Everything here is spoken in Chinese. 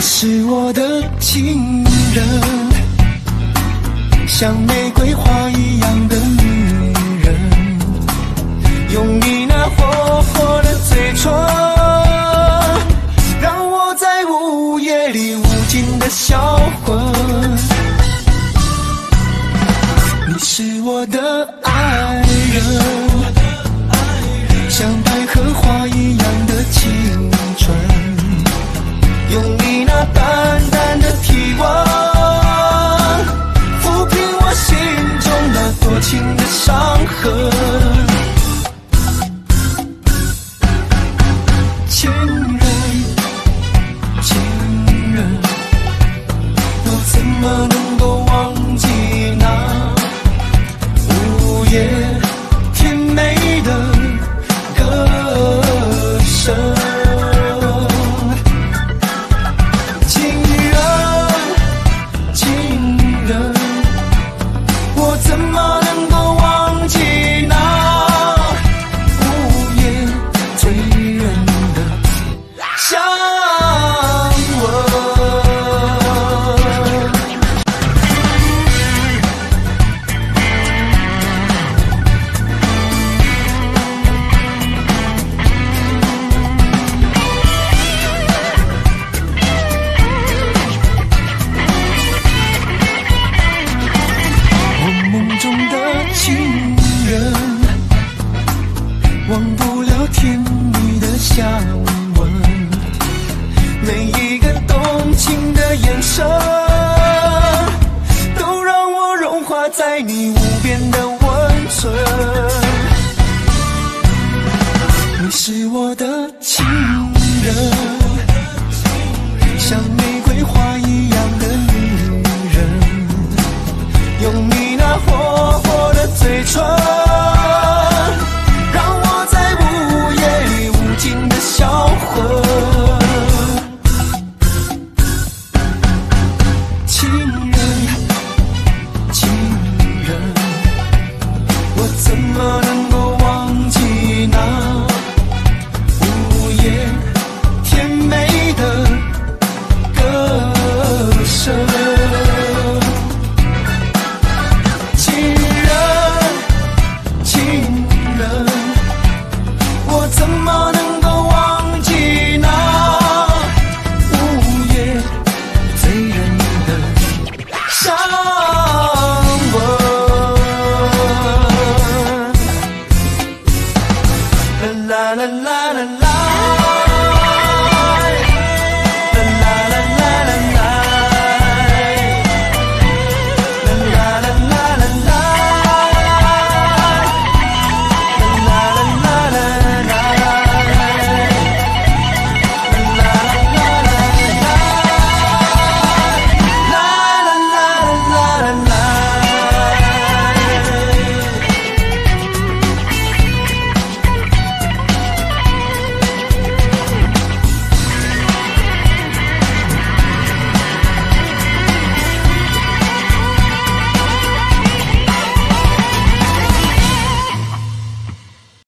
是我的情人，像玫瑰花一样的女人，用你那火火的嘴唇，让我在午夜里无尽的销魂。你是我的爱人，像百合花一样的青春，用你那淡淡的体温，抚平我心中那多情的伤痕。情人，情人，我怎么能够忘记那午夜甜美的歌声？忘不了甜蜜的香吻，每一个动情的眼神，都让我融化在你无边的温存。你是我的